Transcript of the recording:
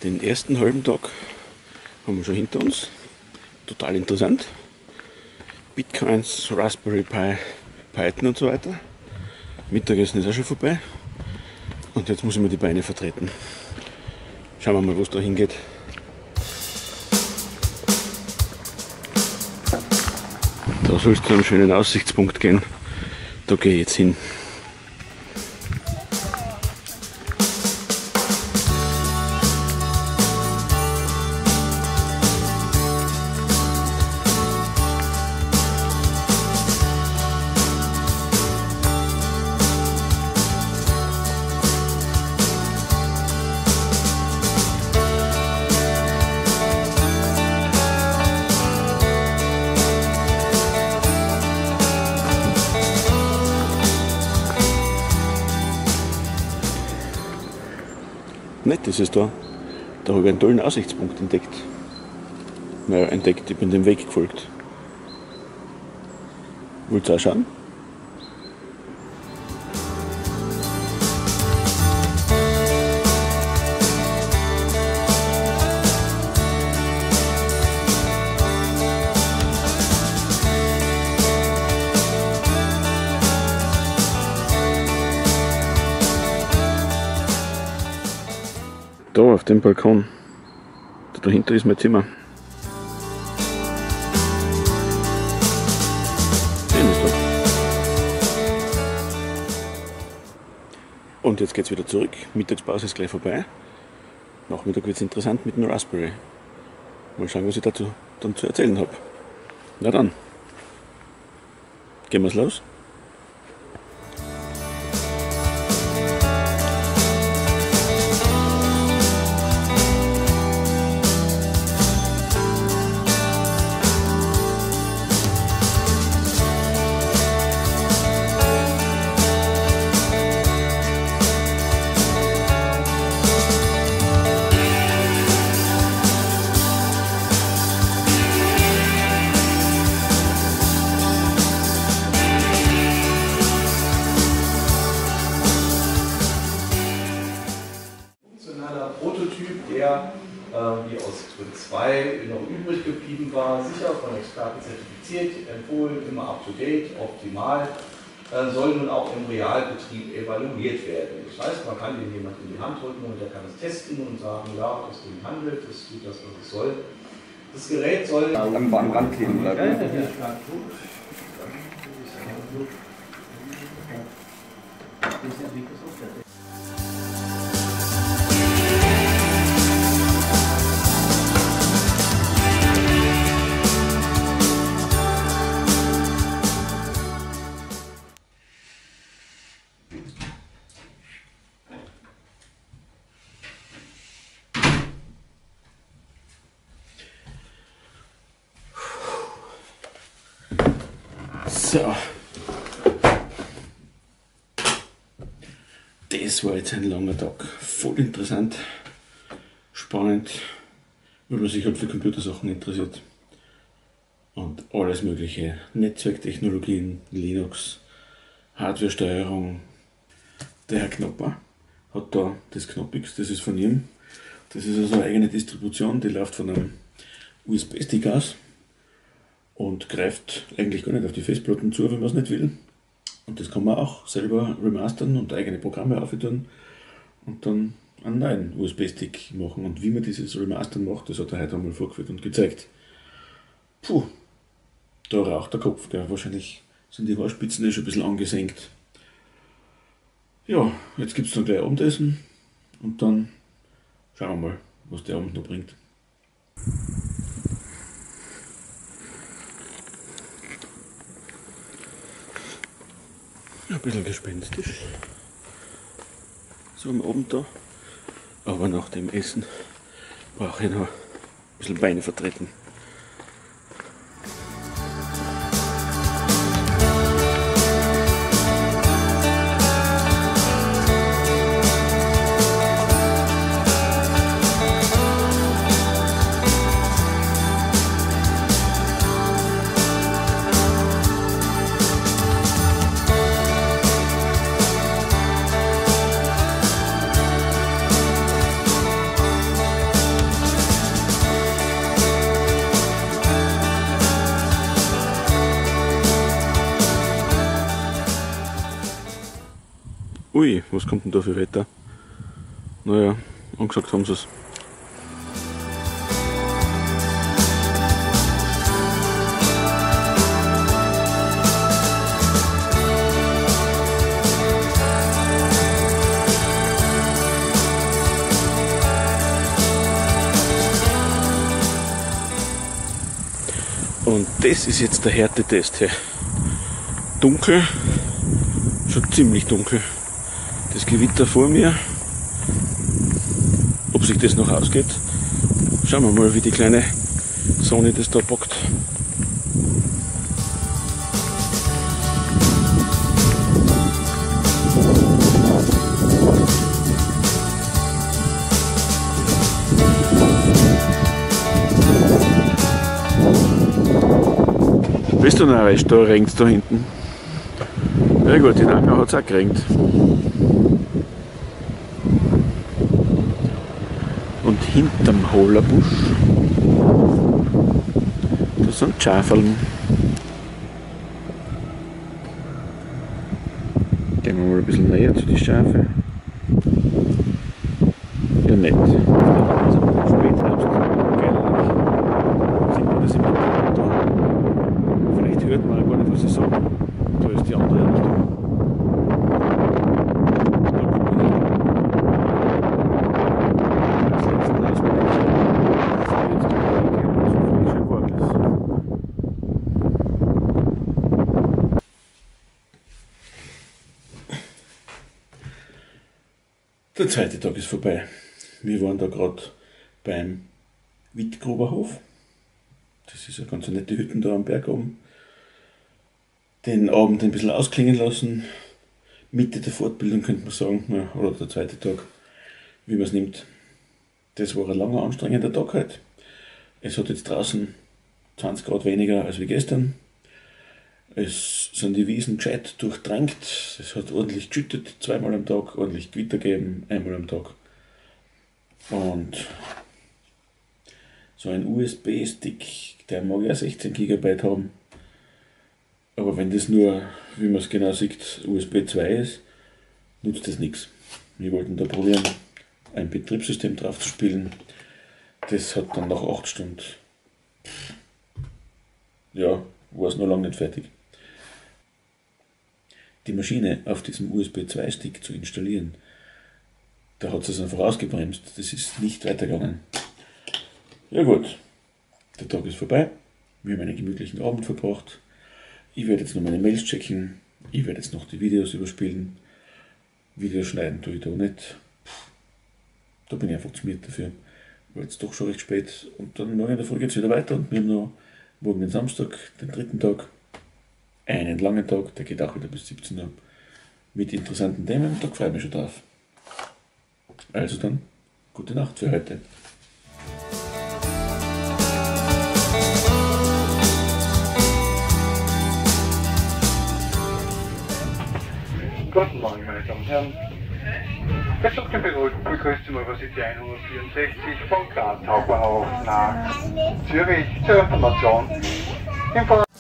Den ersten halben Tag haben wir schon hinter uns. Total interessant. Bitcoins, Raspberry Pi, Python und so weiter. Mittagessen ist auch schon vorbei. Und jetzt muss ich mir die Beine vertreten. Schauen wir mal, wo es da hingeht. Da soll es zu einem schönen Aussichtspunkt gehen. Da gehe ich jetzt hin. Nett ist es da. Da habe ich einen tollen Aussichtspunkt entdeckt. Naja, entdeckt, ich bin dem Weg gefolgt. Wollt ihr auch schauen? Da auf dem Balkon, dahinter ist mein Zimmer. Und jetzt geht es wieder zurück. Mittagspause ist gleich vorbei. Nachmittag wird es interessant mit dem Raspberry. Mal schauen, was ich dazu dann zu erzählen habe. Na dann, gehen wir's los. Prototyp, der wie aus Schritt 2 noch übrig geblieben war, sicher von Experten zertifiziert, empfohlen, immer up to date, optimal, soll nun auch im Realbetrieb evaluiert werden. Das heißt, man kann den jemand in die Hand drücken und der kann es testen und sagen, ja, das Ding handelt, das tut das, was es soll. Das Gerät soll am Rand kleben bleiben. So, das war jetzt ein langer Tag, voll interessant, spannend, weil man sich halt für Computersachen interessiert und alles mögliche, Netzwerktechnologien, Linux, Hardwaresteuerung. Der Herr Knopper hat da das Knoppix, das ist von ihm, das ist also eine eigene Distribution, die läuft von einem USB-Stick aus. Und greift eigentlich gar nicht auf die Festplatten zu, wenn man es nicht will. Und das kann man auch selber remastern und eigene Programme aufhören und dann einen neuen USB-Stick machen. Und wie man dieses Remastern macht, das hat er heute einmal vorgeführt und gezeigt. Puh, da raucht der Kopf, gell. Wahrscheinlich sind die Haarspitzen schon ein bisschen angesenkt. Ja, jetzt gibt es dann gleich Abendessen und dann schauen wir mal, was der Abend noch bringt. Ein bisschen gespenstisch, so am Abend da, aber nach dem Essen brauche ich noch ein bisschen Beine vertreten. Ui, was kommt denn da für Wetter? Naja, angesagt haben sie es. Und das ist jetzt der Härtetest hier. Dunkel, schon ziemlich dunkel. Das Gewitter vor mir. Ob sich das noch ausgeht. Schauen wir mal, wie die kleine Sonne das da packt. Bist du noch recht, da regnet es da hinten. Ja gut, in Anger hat es auch geregnet. Und hinterm Hohlerbusch, da sind Schafeln. Gehen wir mal ein bisschen näher zu den Schafen. Ja, nett. Spätherbst, geil. Sieht man das im Hintergrund da? Vielleicht hört man gar nicht, was ich sage. Da ist die andere Richtung. Der zweite Tag ist vorbei. Wir waren da gerade beim Wittgruberhof. Das ist eine ganz nette Hütte da am Berg oben. Den Abend ein bisschen ausklingen lassen. Mitte der Fortbildung könnte man sagen, ja, oder der zweite Tag, wie man es nimmt. Das war ein langer, anstrengender Tag heute. Es hat jetzt draußen 20 Grad weniger als wie gestern. Es sind die Wiesen gescheit durchdrängt. Es hat ordentlich geschüttet, zweimal am Tag, ordentlich Gewitter gegeben, einmal am Tag. Und so ein USB-Stick, der mag ja 16 GB haben. Aber wenn das nur, wie man es genau sieht, USB 2 ist, nutzt das nichts. Wir wollten da probieren, ein Betriebssystem drauf zu spielen. Das hat dann nach 8 Stunden, ja, war es noch lange nicht fertig. Die Maschine auf diesem USB 2 Stick zu installieren, da hat es einfach ausgebremst. Das ist nicht weitergegangen. Ja gut, der Tag ist vorbei. Wir haben einen gemütlichen Abend verbracht. Ich werde jetzt noch meine Mails checken. Ich werde jetzt noch die Videos überspielen. Videos schneiden tue ich da nicht. Da bin ich einfach zu müde dafür. War jetzt doch schon recht spät. Und dann morgen in der Früh geht es wieder weiter. Und wir haben noch morgen den Samstag, den dritten Tag. Einen langen Tag, der geht auch wieder bis 17 Uhr. Mit interessanten Themen. Da freue ich mich schon drauf. Also dann, gute Nacht für heute. Guten Morgen, meine Damen und Herren. Jetzt auf dem Büro begrüßt Sie mal City 164 von Graz Hauptbahnhof nach Zürich zur Information.